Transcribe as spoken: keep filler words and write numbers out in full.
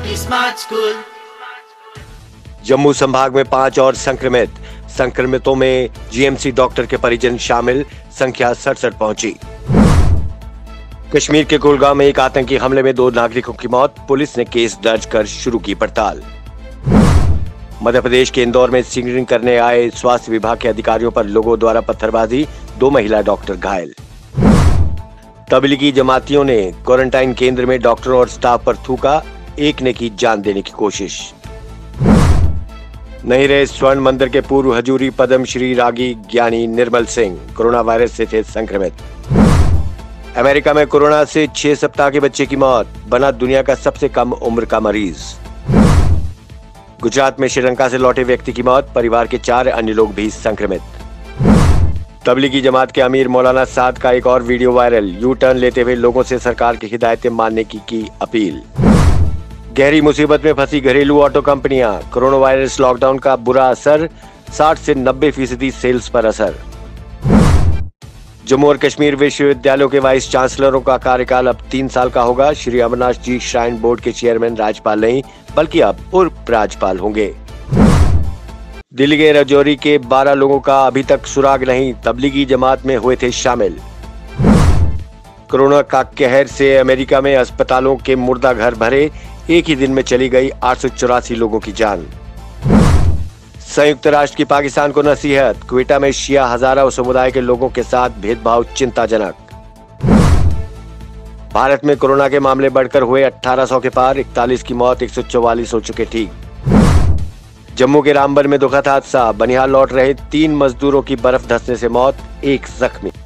Smart school. Jammu संभाग में पांच और संक्रमित संक्रमितों में जीएमसी डॉक्टर के परिजन शामिल, संख्या सड़सठ पहुंची। कश्मीर के कुलगाम में एक आतंकी हमले में दो नागरिकों की मौत, पुलिस ने केस दर्ज कर शुरू की पड़ताल। मध्य प्रदेश के इंदौर में स्क्रीनिंग करने आए स्वास्थ्य विभाग के अधिकारियों पर लोगों द्वारा पत्थरबाजी, दो महिला डॉक्टर घायल। तबलीगी जमातियों ने क्वारंटाइन केंद्र में डॉक्टरों और स्टाफ पर थूका, एक ने की जान देने की कोशिश। नहीं रहे स्वर्ण मंदिर के पूर्व हजूरी पद्मश्री रागी ज्ञानी निर्मल सिंह, कोरोना वायरस से थे संक्रमित। अमेरिका में कोरोना से छह सप्ताह के बच्चे की मौत, बना दुनिया का सबसे कम उम्र का मरीज। गुजरात में श्रीलंका से लौटे व्यक्ति की मौत, परिवार के चार अन्य लोग भी संक्रमित। तबलीगी जमात के अमीर मौलाना साद का एक और वीडियो वायरल, यू टर्न लेते हुए लोगों से सरकार की हिदायतें मानने की की अपील। गहरी मुसीबत में फंसी घरेलू ऑटो कंपनियां, कोरोना वायरस लॉकडाउन का बुरा असर, साठ से नब्बे फीसदी सेल्स पर असर। जम्मू और कश्मीर विश्वविद्यालयों के वाइस चांसलरों का कार्यकाल अब तीन साल का होगा। श्री अमरनाथ जी श्राइन बोर्ड के चेयरमैन राज्यपाल नहीं बल्कि अब उप राज्यपाल होंगे। दिल्ली के राजौरी के बारह लोगों का अभी तक सुराग नहीं, तबलीगी जमात में हुए थे शामिल। कोरोना का कहर से अमेरिका में अस्पतालों के मुर्दा घर भरे, एक ही दिन में चली गई आठ सौ चौरासी लोगों की जान। संयुक्त राष्ट्र की पाकिस्तान को नसीहत, क्वेटा में शिया हजारा समुदाय के लोगों के साथ भेदभाव चिंताजनक। भारत में कोरोना के मामले बढ़कर हुए अठारह सौ के पार, इकतालीस की मौत, एक सौ चौवालीस हो चुके ठीक। जम्मू के रामबन में दुखद हादसा, बनिहाल लौट रहे तीन मजदूरों की बर्फ धंसने से मौत, एक जख्मी।